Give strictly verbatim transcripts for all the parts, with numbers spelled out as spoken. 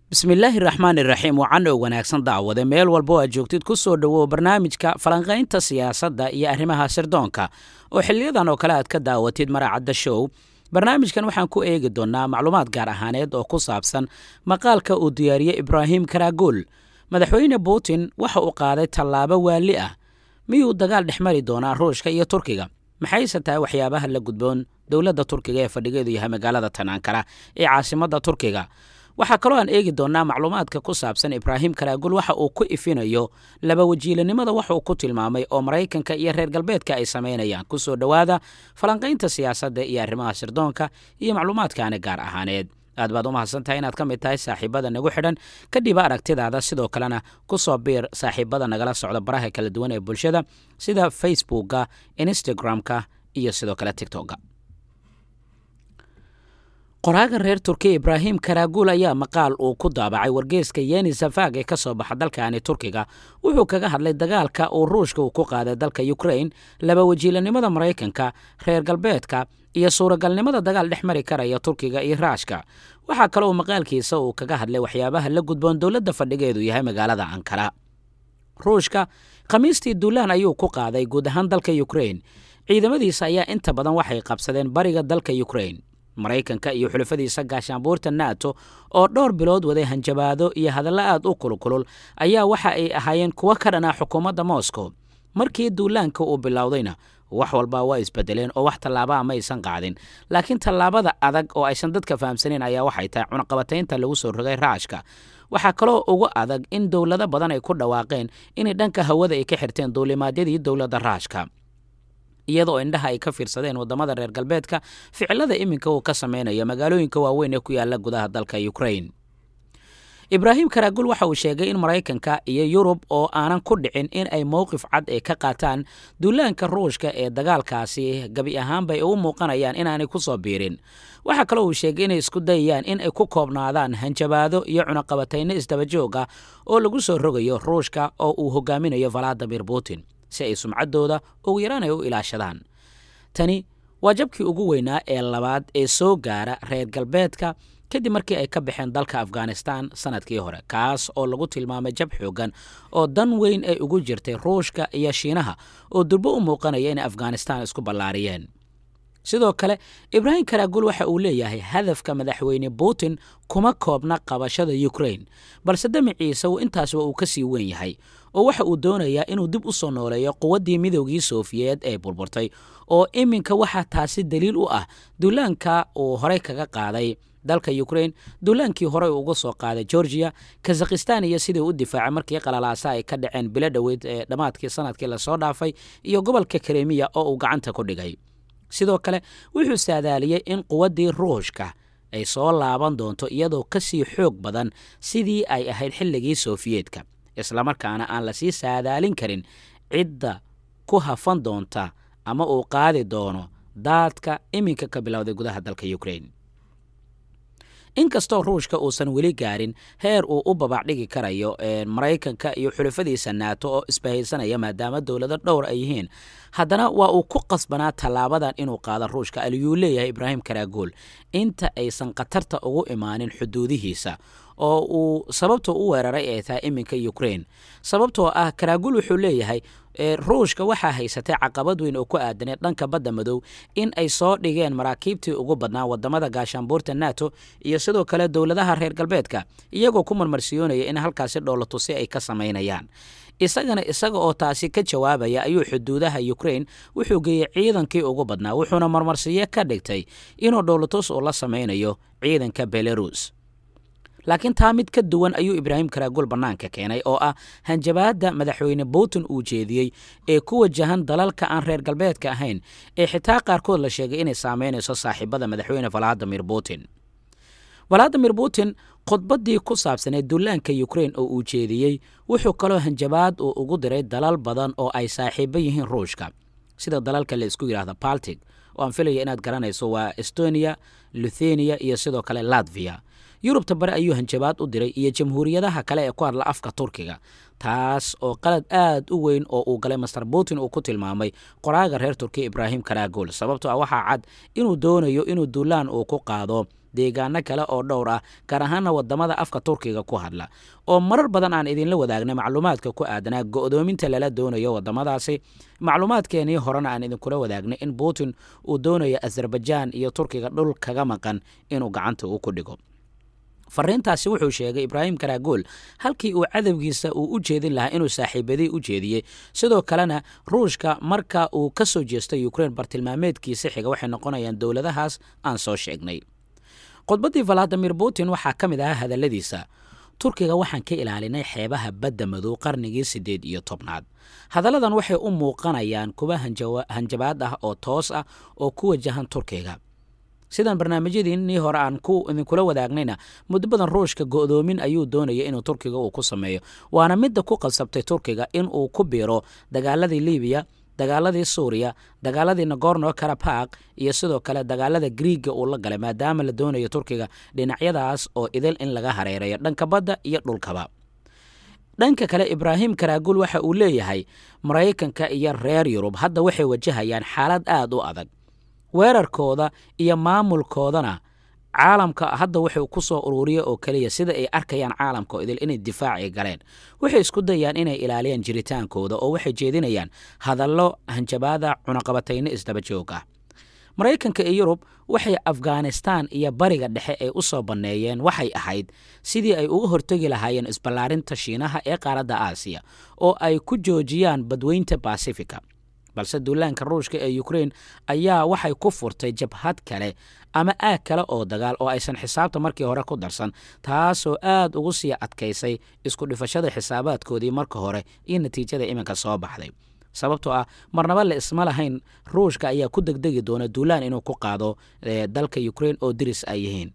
bismillaahi raxmaani raxiim waxaan oo wanaagsan daawade meel walba oo aad joogtid ku soo dhawow barnaamijka falanqaynta siyaasadda iyo arrimaha sirdoonka oo xiliyadan oo kale aad ka daawatid Maracadda Show. barnaamijkan waxaan ku eegi doonaa macluumaad gaar ahaaneed oo ku saabsan maqaalka uu diyaariyay Ibrahim Karagul. madaxweyne Putin waxa uu qaaday tallaabo waali ah miyuu dagaal dhexmari doonaa Ruushka iyo Turkiga. maxayse tahay waxyaabaha la gudboon dowladda Turkiga ee fadhigeedu yahay magaalada Ankara ee caasimadda Turkiga. waxaa kaloo aan eegi doonaa macluumaadka ku saabsan Ibrahim Karagul waxa uu ku ifinayo laba wajiilanimada waxa uu ku tilmaamay oo Mareykanka iyo reer galbeedka ay sameynayaan. ku soo dhawaada falanqaynta siyaasadda iyo arrimaha sirdoonka iyo macluumaadkaana gaar ahaaneed. aad baad u mahadsantahay inaad ka mid tahay saaxiibada nagu xidhan kadib aragtidaada sidoo kalena ku soo biir saaxiibada nagala socda baraha kala duwan ee bulshada sida Facebooka, Instagramka iyo sidoo kale TikToka. qoraaga reer Turkiga Ibrahim Karagul ayaa maqaal uu ku daabacay wargeyska Yeni Shafaq ee ka soo baxa dalkaani Turkiga wuxuu kaga hadlay dagaalka uu Ruushka uu ku qaaday dalka Ukraine, laba wajiilanimada Mareykanka, reer galbeedka iyo suuragalnimada dagaal dhexmari karaya Turkiga iyo Ruushka. waxaa kale oo maqaalkiisa uu kaga hadlay waxyaabaha la gudboon dowladda fadhigeedu yahay magaalada Ankara. Ruushka khamiistii duulaan ayuu ku qaaday guud ahaan dalka Ukraine. ciidamadiisa ayaa inta badan waxay qabsadeen bariga dalka Ukraine. Mareykanka iyo xulafadiisa gaashaanbuurta NATO oo dhowr bilood waday hanjabaado iyo hadallo aad u kulkulul ayaa waxa ay ahaayeen kuwa ka dhanaa xukuumadda Moscow. markii duulaanka uu bilowdayna wax walba waa isbedeleen oo wax tallaabo ah ma aysan qaadin, laakiin tallaabada adag oo aysan dadka fahamsanin ayaa waxay tahay cunaqabataynta lagu soo rogay Ruushka. waxaa kaloo ugu adag in dowlado badan ay ku dhawaaqeen inay dhanka hawada ay ka xirteen duulimaadyadii dowladda Ruushka, iyadoo indhaha ay ka fiirsadeen wadamada reer galbeedka ficilada iminka uu ka sameynayo magaalooyinka waaweyn ee ku yaala gudaha dalka Ukraine. Ibrahim Karagul waxa uu sheegay in Mareykanka iyo Yurub oo aanan ku dhicin in ay mowqif cad ay ka qaataan duulaanka Ruushka ee dagaalkaasi gabi ahaan bay u muuqanayaan inaanay ku soo biirin. waxa kale uu sheegay inay isku dayayaan in ay ku koobnaadaan hanjabaado iyo cunaqabatayno isdaba joog ah oo lagu soo rogayo Ruushka oo uu hogaaminayo Vladimir Putin si ay sumcaddooda ugu yaraan ay u ilaashadaan. tani waa jabkii ugu weynaa ee labaad ee soo gaara reer galbeedka kadib markii ay ka baxeen dalka Afghanistan sanadkii hore, kaas oo lagu tilmaamay jab xoogan oo dan weyn ay ugu jirtay Ruushka iyo Shiinaha oo durbo u muuqanaya in Afghanistan isku ballaariyeen. sidoo kale Ibrahim Karagul waxa uu leeyahay hadafka madaxweyne Putin kuma koobna qabashada Ukraine, balse damaciisa uu intaas uu ka sii weyn yahay oo waxa uu doonayaa inuu dib u soo nooleeyo quwaddii midowgii Soofiyeed ee burburtay oo iminka waxa taasi daliil u ah duulaanka uu hore kaga qaaday dalka Ukraine, duulaankii hore uga soo qaaday Georgia, Kazakhstan iyo sidii u difaacay markii qalalaasa ay ka dhaceen bilo dhaweyd ee dhamaadkii sanadkii la soo dhaafay iyo gobolka Crimea oo uu gacanta ku dhigay. sidoo kale wuxuu saadaaliyay in quwaddii Ruushka ay soo laaban doonto iyadoo ka sii xoog badan sidii ay ahayd xilligii Soofiyeedka, isla markaana aan la sii saadaalin karin cidda ku hafan doonta ama uu qaadi doono daadka iminka ka bilowday gudaha dalka Ukraine. inkastoo Ruushka uusan weli gaarin heer uu u babac dhigi karayo Mareykanka iyo xulafadiisa NATO oo isbahaysanaya maadaama dowlado dhowr ay yihiin, haddana waa uu ku qasbanaa tallaabadan inuu qaado Ruushka. ayuu leeyahay Ibrahim Karagul inta aysan qatarta ugu imaanin xuduudihiisa oo uu sababta u weeraray ay tahay iminka Ukraine. sababtoo ah Karagul wuxuu leeyahay Ruushka waxa haysatay caqabad weyn oo ku aadan dhanka badda madow in ay soo dhigeen maraakiibtii ugu badnaa wadamada gaashaanbuurta NATO iyo sidoo kale dowladaha reer galbeedka iyagoo ku marmarsiyoonaya in halkaasi dhoolatusi ay ka sameynayaan. isagana isaga oo taasi ka jawaabaya ayuu xuduudaha Ukraine wuxuu geeyay ciidankii ugu badnaa wuxuuna marmarsiye ka dhigtay inuu dhoolatus uu la sameynayo ciidanka Belarus. laakiin taa mid ka duwan ayuu Ibrahim Karagul banaanka keenay oo ah hanjabaadda madaxweyne Putin uu jeediyey ee ku wajahan dalalka aan reer galbeedka ahayn ee xitaa qaarkood la sheegay inay saameynayso saaxiibada madaxweyne Vladimir Putin. Vladimir Putin khudbaddii ku saabsaneed duulaanka Ukraine oo uu jeediyey wuxuu kaloo hanjabaad uu ugu diray dalal badan oo ay saaxiibo yihiin Ruushka, sida dalalka la isku yiraahdo Baltic oo aan filayo inaad garanayso waa Estonia, Lithuania iyo sidoo kale Latvia. Yurubta bari ayuu hanjabaad u diray iyo jamhuuriyadaha kale ee ku hadla afka Turkiga, taas oo qalad aad u weyn oo uu galay Mister Putin uu ku tilmaamay qoraaga reer Turkiga Ibrahim Karagul. sababtoo ah waxa cad inuu doonayo inuu duulaan uu ku qaado deegaano kale oo dhowr ah gaar ahaana wadamada afka Turkiga ku hadla oo marar badan aan idinla wadaagnay macluumaadka ku aadanaa go'doominta lala doonayo wadamadaasi. macluumaadkeenii horena aan idinkula wadaagnay in Putin uu doonayo Azerbaijan iyo Turkiga dhul kaga maqan inuu gacanta u ku dhigo. fariintaasi wuxuu sheegay Ibrahim Karagul halkii uu cadawgiisa uu u jeedin lahaa inuu saaxiibadii u jeediyey. sidoo kalena Ruushka marka uu ka soo jeestay Ukraine bartilmaameedkiisa xiga waxay noqonayaan dowladahaas aan soo sheegnay. qodbadii Vladimir Putin waxaa ka mid ahaa hadalladiisa: Turkiga waxaan ka ilaalinay xeebaha badda madow qarnigii sideed iyo tobnaad. hadalladan waxay u muuqanayaan kuwa hanjabaad ah oo toos ah oo ku wajahan Turkiga. sidan barnaamijyadii hore aan ku idinkula wadaagnayna muddo badan Ruushka go'doomin ayuu doonayay inuu Turkiga uu ku sameeyo, waana midda ku qasabtay Turkiga in uu ku biiro dagaaladii Liibiya, dagaaladii Suuriya, dagaaladii Nagorno-Karabakh iyo sidoo kale dagaalada Greega uu la galay, maadaama la doonayo Turkiga dhinacyadaas oo idil in laga hareereeyo dhanka badda iyo dhulkaba. dhanka kale Ibrahim Karagul waxa uu leeyahay Mareykanka iyo reer Yurub hadda waxay wajahayaan xaalad aad u adag. weerarkooda iyo maamulkoodana caalamka hadda wuxuu ku soo ururiyay oo kaliya sida ay arkayaan caalamka oo idil inay difaaci galeen. waxay isku dayaan inay ilaaliyaan jiritaankooda oo waxay jeedinayaan hadallo hanjabaada cunaqabatayna isdaba joog ah. Mareykanka iyo Yurub waxay Afghanistan iyo bariga dhexe ay u soo baneeyeen waxay ahayd sidii ay uga hortagi lahaayeen isballaarinta Shiinaha ee qaaradda Aasiya oo ay ku joojiyaan badweynta Pacifica. balse duulaanka Ruushka ee Ukraine ayaa waxay ku furtay jabhad kale ama aag kale oo dagaal oo aysan xisaabta markii hore ku darsan, taasoo aad ugu sii adkaysay isku dhifashada xisaabaadkoodii marka hore iyo natiijada iminka soo baxday. sababtoo ah marnaba la isma lahayn Ruushka ayaa ku degdegi doona duulaan inuu ku qaado dalka Ukraine oo diris ay yihiin.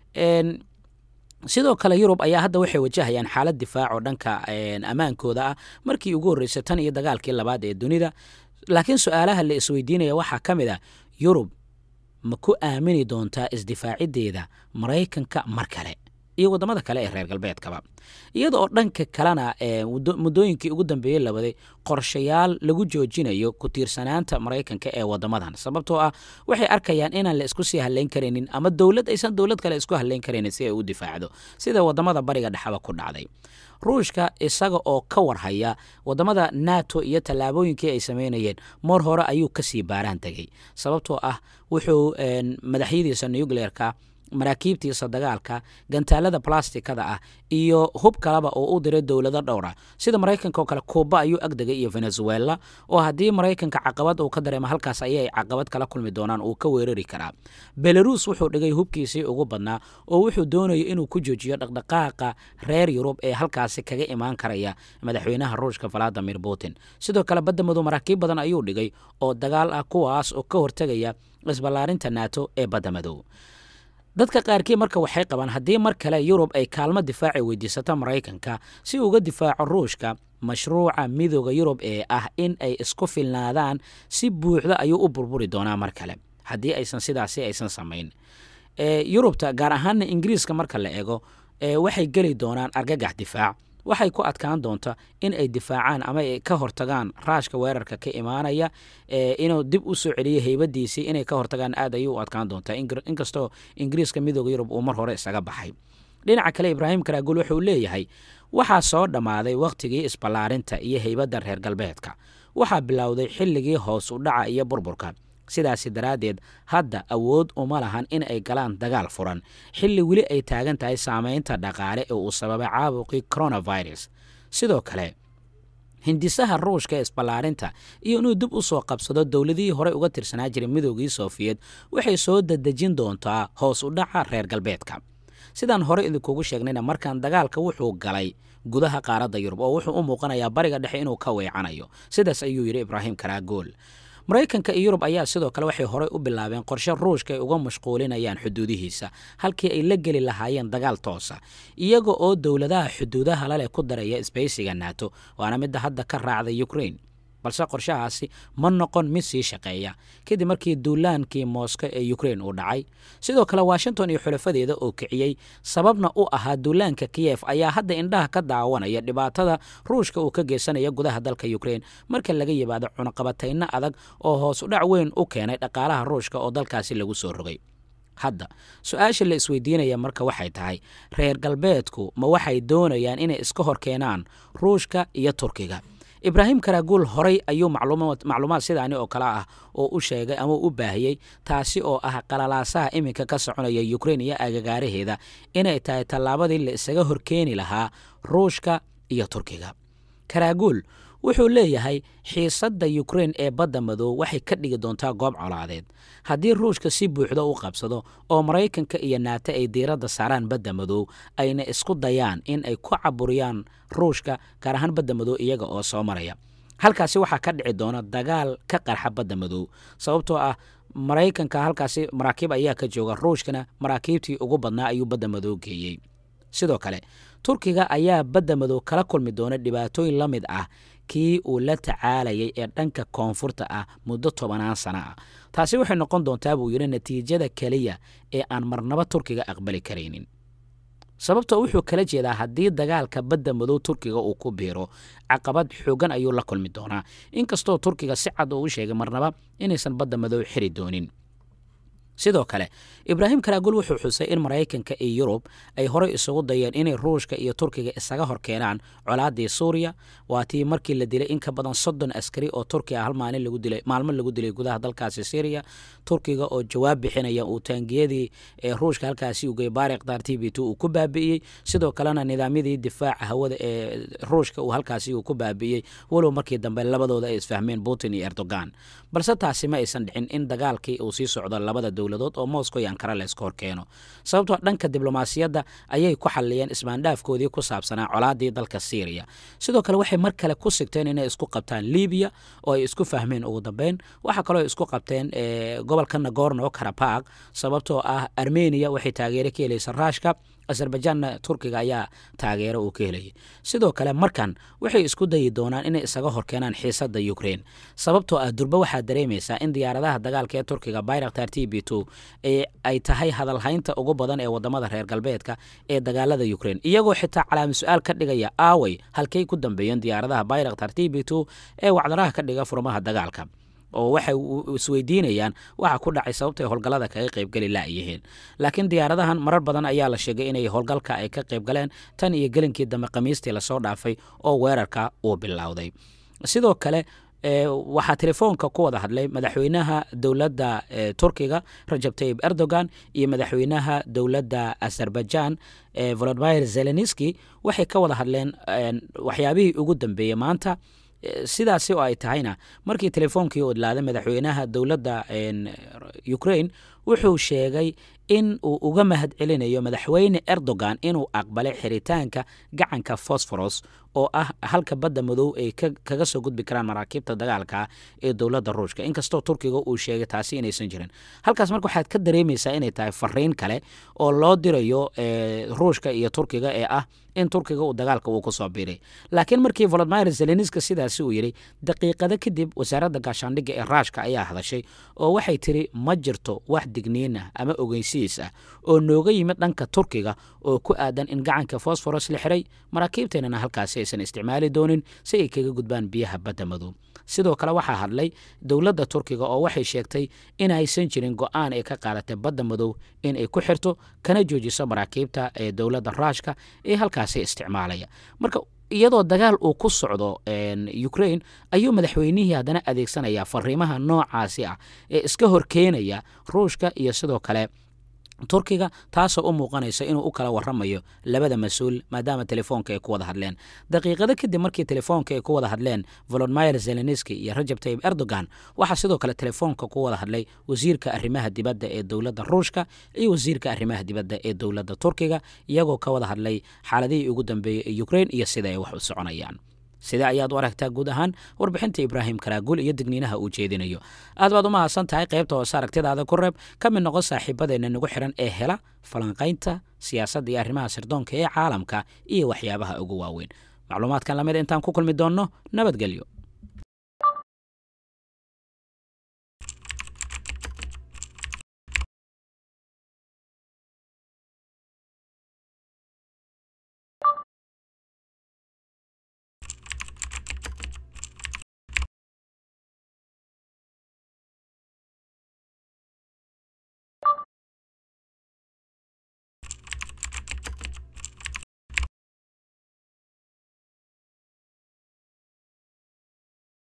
sidoo kale Yurub ayaa hadda waxay wajahayaan xaalad difaac oo dhanka amaankooda ah markii ugu horeysay tan iyo dagaalkii labaad ee dunida. laakiin su'aalaha la isweydiinaya waxaa ka mid ah Yurub ma ku aamini doontaa isdifaacideeda Mareykanka mar kale iyo wadamada kale ee reer galbeedkaba, iyada oo dhanka kalena muddooyinkii ugu dambeeyay la waday qorshayaal lagu joojinayo ku tiirsanaanta Mareykanka ee wadamadan. sababtoo ah waxay arkayaan inaan la isku sii haleyn karinin ama dawlad aysan dawlad kale isku haleyn karinin si ay u difaacdo sida wadamada bariga dhexaba ku dhacday. Ruushka isaga oo ka warhaya wadamada NATO iyo tallaabooyinkii ay sameynayeen mar hore ayuu ka sii baaraan tagay, sababtoo ah wuxuu madaxyadiisa nuclearka, maraakiibtiisa dagaalka, gantaalada plastikada ah iyo hub kalaba oo u diray dawlado dhowr ah sida Mareykanka oo kale Cuba ayuu agdagay iyo Venezuela oo haddii Mareykanka caqabad uu ka dareemo halkaas ayay caqabad kala kulmi doonaan uu ka weerari karaa. Belarus wuxuu dhigay hubkiisii ugu badnaa oo wuxuu doonayo inuu ku joojiyo dhaqdhaqaaqa reer Yurub ee halkaasi kaga imaan karaya madaxweynaha Ruushka Vladimir Putin. sidoo kale badda madow maraakiib badan ayuu dhigay oo dagaal ah kuwaas oo ka hortagaya isballaarinta NATO ee badda madow. dadka qaarkii marka waxay qabaan haddii mar kale Yurub ay kaalmo difaaci weydiisato Mareykanka si uga difaaco Ruushka, mashruuca midowga Yurub ee ah in ay isku filnaadaan si buuxda ayuu u burburi doonaa mar kale haddii aysan sidaasi aysan samayn. ee Yurubta gaar ahaan Ingiriiska marka la eego ee waxay gali doonaan argagax difaac. waxay ku adkaan doontaa in ay difaacaan ama ay ka hortagaan raashka weerarka ka imaanaya ee inuu dib u soo celiyo heybadiisii inay ka hortagaan aad ayuu u adkaan doontaa inkastoo Ingiriiska midowga Yurub uu mar hore isaga baxay. dhinaca kale Ibrahim Karagul wuxuu leeyahay waxaa soo dhamaaday waqtigii isballaarinta iyo heybadda reer galbeedka, waxaa bilowday xilligii hoos u dhaca iyo burburka. sidaasi daraadeed hadda awood uma lahan in ay galaan dagaal furan xilli weli ay taagan tahay saameynta dhaqaale ee uu sababay caabuqii coronavirus. sidoo kale hindisaha Ruushka ee isballaarinta iyo inuu dib u soo qabsado dawladihii hore uga tirsanaa jiray midowgii Soviet waxay soo dadejin doontaa hoos u dhaca reer galbeedka. sidaan hore idinkugu sheegnayna markaan dagaalka wuxuu galay gudaha qaaradda Yurub oo wuxuu u muuqanayaa bariga dhexe inuu ka weecanayo. sidaas ayuu yiri Ibrahim Karagul. Mareykanka iyo Yurub ayaa sidoo kale waxay hore u bilaabeen qorshe Ruushka ay uga mashquulinayaan xuduudihiisa halkii ay la geli lahaayeen dagaal toos ah iyaga oo dawladaha xuduudaha la leh ku daraya isbeysiga NATO, waana mid hadda ka raacday Ukraine. balse qorshahaasi ma noqon mid sii shaqeeya kadib markii duulaankii Moscow ee Ukraine uu dhacay. sidoo kale Washington iyo xulafadeeda oo kiciyay sababna u ahaa duulaanka Kiev ayaa hadda indhaha ka daawanaya dhibaatada Ruushka uu ka geysanayo gudaha dalka Ukraine marka laga yimaado cunaqabatayna adag oo hoos u dhac weyn u keenay dhaqaalaha Ruushka oo dalkaasi lagu soo rogay. hadda su-aasha la isweydiinaya marka waxay tahay reer galbeedku ma waxay doonayaan inay iska hor keenaan ruushka iyo turkiga ibraahim karaguul horay ayuu macluumaad sidaani oo kale ah oo u sheegay ama u baahiyey taasi oo ah qalalaasaha iminka ka soconaya Ukraine iyo agagaaraheeda inay tahay tallaabadii la isaga horkeeni lahaa ruushka iyo turkiga karaguul wuxuu leeyahay xiisadda Ukraine ee badda madow waxay ka dhigi doontaa goob colaadeed haddii ruushka si buuxda u qabsado oo Mareykanka iyo NATO ay diiradda saaraan badda madow ayna isku dayaan in ay ku caburiyaan ruushka gaar ahaan badda madow iyaga oo soo maraya halkaasi waxaa ka dhici doona dagaal ka qarxa badda madow sababtoo ah Mareykanka halkaasi maraakiib ayaa ka jooga ruushkana maraakiibtii ugu badnaa ayuu badda madow geeyey sidoo kale turkiga ayaa badda madow kala kulmi doona dhibaatooyin la mid ah kii uu la tacaalayay ee dhanka koonfurta ah muddo tobanaan sano ah taasi waxay noqon doontaa buu yiri natiijada kaliya ee aan marnaba turkiga aqbali kareynin sababtoo wuxuu kala jeedaa haddii dagaalka badda madow turkiga uu ku biiro caqabad xoogan ayuu la kulmi doonaa inkastoo turkiga si cad uu u sheegay marnaba inaysan badda madow xiri doonin sidoo kale ibraahim karaguul wuxuu xusay in Mareykanka iyo Yurub ay horey isugu dayeen inay ruushka iyo turkiga isaga hor keenaan colaadii Suuriya waatii markii la dilay in ka badan soddon askari oo Turkiga hal maalin lagu dilay maalmo lagu dilay gudaha dalkaasi Syria turkiga oo jawaab bixinaya uu taangiyadii ee ruushka halkaasi u geey Bayraktar T B two uu ku baabi'iyay sidoo kalena nidaamyadii difaaca hawada ee ruushka uu halkaasi uu ku baabi'iyay walow markii dambe labadooda ay isfahmeen Putin iyo Erdogan balse taasi ma aysan dhicin in dagaalkii uu sii socdo labada dowladood oo Moscow iyo Ankara la iska hor keeno sababtoo dhanka diblomaasiyadda ayay ku xaliyeen ismaandhaafkoodii ku saabsanaa colaadii dalka Syria sidoo kale waxay mar kale ku sigteen inay isku qabtaan Liibiya oo ay isku fahmeen ugu dambeyn waxa kale oo isku qabteen ee gobolka Nagorno-Karabakh sababtoo ah Armenia waxay taageero ka helaysaa Ruushka Azerbaijan Turkiga ayaa taageero uu ka helay sidoo kale markan waxay isku dayi doonaan inay isaga hor keenaan xiisadda Ukraine sababtoo ah durba waxa dareemaysaa in diyaaradaha dagaalka ee Turkiga Bayraktar T B two ee ay tahay hadal haynta ugu badan ee wadamada reer galbeedka ee dagaalada Ukraine iyagoo xitaa calaamad su'aal ka dhigaya aaway halkay ku dambeeyeen diyaaradaha Bayraktar T B two ee wacdaraha ka dhiga furmaha dagaalka oo waxay isweydiinayaan waxa ku dhacay sababta ay howlgallada kaga qayb gali laayeen laakiin diyaaradahan marar badan ayaa la sheegay inay howlgalka ay ka qayb galeen tan iyo gelinkii dambe Khamiistii la soo dhaafay oo weerarka uu bilowday sidoo kale waxaa telefoonka ku wada hadlay madaxweynaha dowladda Turkiga Recep Tayyip Erdogan iyo madaxweynaha dowladda Azerbaijan Volodymyr Zelensky waxay ka wada hadleen waxyaabihii ugu dambeeyay maanta sidaasi oo ay tahayna markii telefoonkii uu idlaaday madaxweynaha dowladda Ukraine wuxuu sheegay in uu uga mahad celinayo madaxweyne Erdogan inuu aqbalay xiritaanka gacanka Bosphorus oo ah halka badda madow ay kaga soo gudbi karaan maraakiibta dagaalka ee dowladda Ruushka inkastoo Turkiga uu sheegay taasi inaysan jirin halkaas marka waxaad ka dareemaysaa inay tahay fariin kale oo loo dirayo Ruushka iyo Turkiga ee ah in Turkiga uu dagaalka uu ku soo biiray laakiin markii Volodymyr Zelensky sidaasi uu yiri daqiiqada kadib wasaaradda gaashaandhigga ee Ruushka ayaa hadashay oo waxay tiri ma jirto wax digniin ah ama ogeysiis ah oo nooga yimid dhanka Turkiga oo ku aadan in gacanka Bosphorus la xiray maraakiibteena halkaas aysan isticmaali doonin si ay kaga gudbaan biyaha badda madow sidoo kale waxaa hadlay dowladda Turkiga oo waxay sheegtay in aysan jirin go'aan ay ka qaadatay badda madow in ay ku xirto kana joojiso maraakiibta ee dowladda Ruushka ee halkaas isticmaalaya marka iyadoo dagaal uu ku socdo Ukraine ayuu madaxweynihii hadana adeegsanaya fariimaha noocaasi ah ee iska horkeenaya Ruushka iyo sidoo kale Turkiga taasoo u muuqanaysa inuu u kala waramayo labada mas'uul maadaama telefoonka ay ku wada hadleen daqiiqada kadib markii telefoonka ay ku wada hadleen Volodymyr Zelensky iyo Recep Tayyip Erdogan waxa sidoo kale telefoonka ku wada hadlay wasiirka arrimaha dibadda ee dowladda Ruushka iyo wasiirka arrimaha dibadda ee dowladda Turkiga iyagoo ka wada hadlay xaaladihii ugu dambeeyay ee Ukraine iyo sida ay wax u soconayaan sida ayaad u aragtaa guud ahaan warbixinta Ibraahim Karaguul iyo digniinaha uu jeedinayo aad baad u mahadsan tahay qaybta hoose aragtidaada ku reeb ka mid noqon saaxiibadeena nagu xiran ee hela falanqaynta siyaasadda iyo arrimaha sirdoonka ee caalamka iyo waxyaabaha ugu waaweyn macluumaadkan lamid intaan ku kulmi doonno nabadgelyo